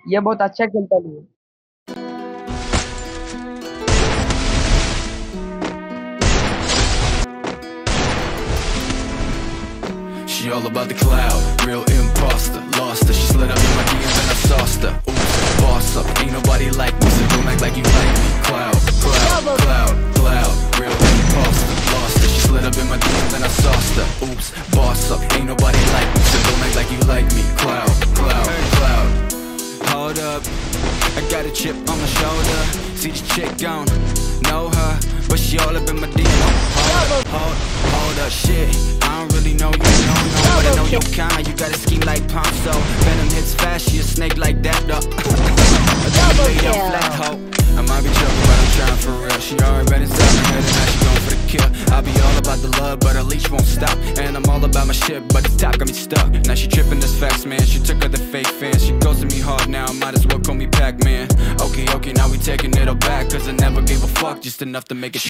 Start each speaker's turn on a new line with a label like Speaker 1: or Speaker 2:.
Speaker 1: ये बहुत अच्छा खेलता नहीं है।
Speaker 2: She all about the cloud, real imposter. Lost her, she slid up in my DMs and I sauced her. Oops, boss up, ain't nobody like me, so don't act like you like me. Cloud, cloud, cloud, cloud, real imposter. Lost her, she slid up in my DMs and I sauced her. Oops, boss up, ain't nobody like me, so don't act like you like me. Cloud, cloud, cloud. Hold up, I got a chip on my shoulder. See this chick gone, know her, but she all up in my DM. Hold up, shit, I don't really know you, no, but I know your kind. You got a scheme like Ponzo. Venom hits fast, she a snake like that, though. I think you laid up flat, ho. I might be joking, but I'm trying for real. She already been inside my head and now she going for the kill. I be all about the love, but her leash won't stop. And I'm all about my shit, but the top got me stuck. Now she tripping this facts, man. She took her the fake fans. She goes to me hard now, might as well call me Pac-Man. Okay, now we taking it all back, cause I never gave a fuck, just enough to make it.